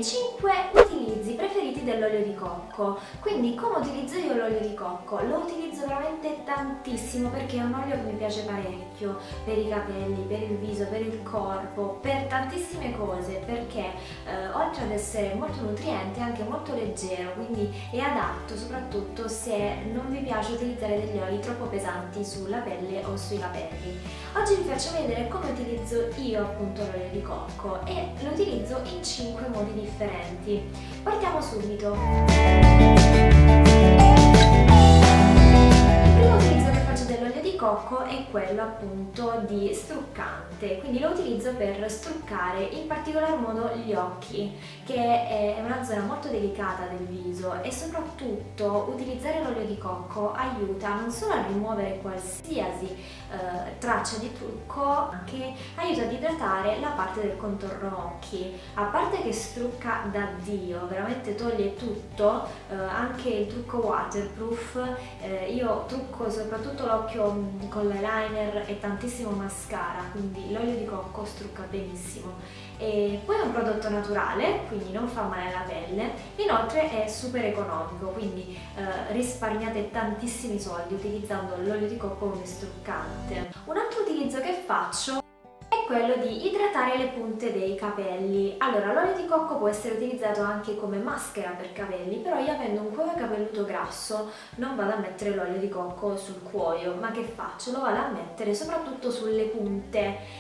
5 utilizzi preferiti dell'olio di cocco. Quindi come utilizzo io l'olio di cocco? Lo utilizzo veramente tantissimo perché è un olio che mi piace parecchio per i capelli, per il viso, per il corpo, per tantissime cose, perché oltre ad essere molto nutriente è anche molto leggero, quindi è adatto soprattutto se non vi piace utilizzare degli oli troppo pesanti sulla pelle o sui capelli. Oggi vi faccio vedere come utilizzo io appunto l'olio di cocco e lo utilizzo in 5 modi differenti. Partiamo subito. Il primo utilizzo che faccio dell'olio di cocco è quello appunto di struccante, quindi lo utilizzo per struccare in particolar modo gli occhi, che è una zona molto delicata del viso, e soprattutto utilizzare l'olio di cocco aiuta non solo a rimuovere qualsiasi traccia di trucco, ma che aiuta ad idratare la parte del contorno occhi. A parte che strucca da Dio, veramente toglie tutto, anche il trucco waterproof. Io trucco soprattutto l'occhio con l'eyeliner e tantissimo mascara, quindi l'olio di cocco strucca benissimo. E poi è un prodotto naturale, quindi non fa male alla pelle, inoltre è super economico, quindi risparmiate tantissimi soldi utilizzando l'olio di cocco come struccante. Un altro utilizzo che faccio è quello di idratare le punte dei capelli. Allora, l'olio di cocco può essere utilizzato anche come maschera per capelli, però io, avendo un cuoio capelluto grasso, non vado a mettere l'olio di cocco sul cuoio, ma che faccio? Lo vado a mettere soprattutto sulle punte,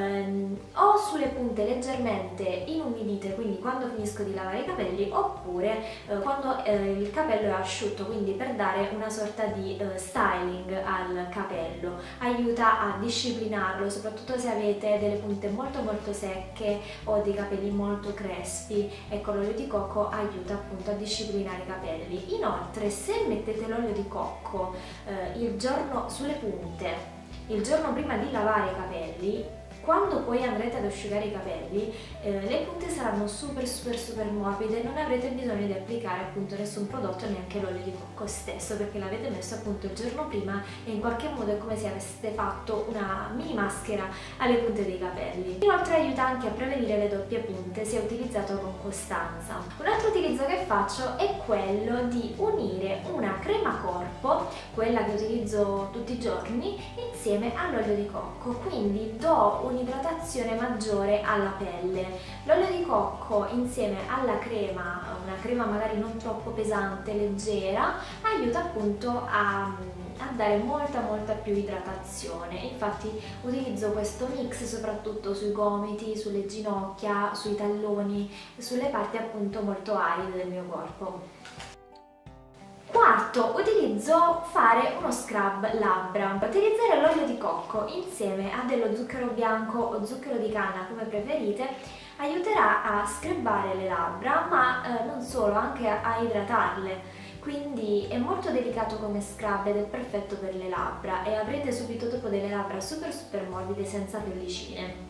o sulle punte leggermente inumidite, quindi quando finisco di lavare i capelli, oppure quando il capello è asciutto, quindi per dare una sorta di styling al capello. Aiuta a disciplinarlo, soprattutto se avete delle punte molto secche o dei capelli molto crespi. Ecco, l'olio di cocco aiuta appunto a disciplinare i capelli. Inoltre, se mettete l'olio di cocco il giorno sulle punte, il giorno prima di lavare i capelli, quando poi andrete ad asciugare i capelli, le punte saranno super morbide, non avrete bisogno di applicare appunto nessun prodotto, neanche l'olio di cocco stesso, perché l'avete messo appunto il giorno prima e in qualche modo è come se aveste fatto una mini maschera alle punte dei capelli. Inoltre aiuta anche a prevenire le doppie punte se utilizzato con costanza. Un altro utilizzo che faccio è quello di unire una crema corpo, quella che utilizzo tutti i giorni, insieme all'olio di cocco, quindi do un'idratazione maggiore alla pelle. L'olio di cocco insieme alla crema, una crema magari non troppo pesante, leggera, aiuta appunto a dare molta più idratazione. Infatti utilizzo questo mix soprattutto sui gomiti, sulle ginocchia, sui talloni, sulle parti appunto molto aride del mio corpo. Quarto, utilizzo fare uno scrub labbra. Utilizzare l'olio di cocco insieme a dello zucchero bianco o zucchero di canna, come preferite, aiuterà a scrubbare le labbra, ma non solo, anche a idratarle. Quindi è molto delicato come scrub ed è perfetto per le labbra, e avrete subito dopo delle labbra super morbide senza pellicine.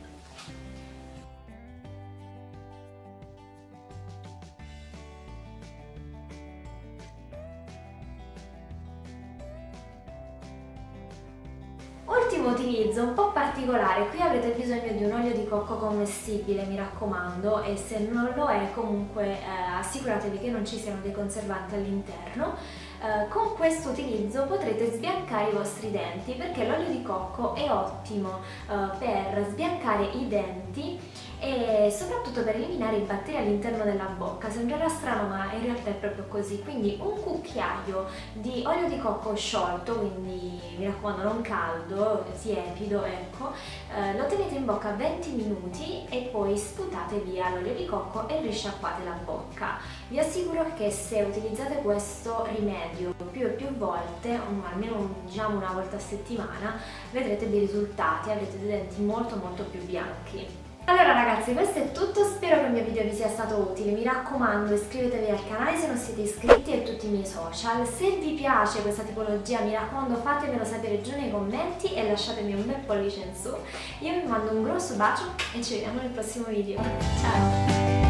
Ultimo utilizzo un po' particolare, qui avrete bisogno di un olio di cocco commestibile, mi raccomando, e se non lo è comunque assicuratevi che non ci siano dei conservanti all'interno. Con questo utilizzo potrete sbiancare i vostri denti, perché l'olio di cocco è ottimo per sbiancare i denti e soprattutto per eliminare i batteri all'interno della bocca. Sembrerà strano, ma in realtà è proprio così. Quindi un cucchiaio di olio di cocco sciolto, quindi mi raccomando non caldo, tiepido, ecco, lo tenete in bocca 20 minuti e poi sputate via l'olio di cocco e risciacquate la bocca. Vi assicuro che se utilizzate questo rimedio più e più volte, almeno diciamo una volta a settimana, vedrete dei risultati, avrete dei denti molto più bianchi. Allora ragazzi, questo è tutto, spero che il mio video vi sia stato utile. Mi raccomando, iscrivetevi al canale se non siete iscritti e a tutti i miei social. Se vi piace questa tipologia, mi raccomando, fatemelo sapere giù nei commenti e lasciatemi un bel pollice in su. Io vi mando un grosso bacio e ci vediamo nel prossimo video. Ciao!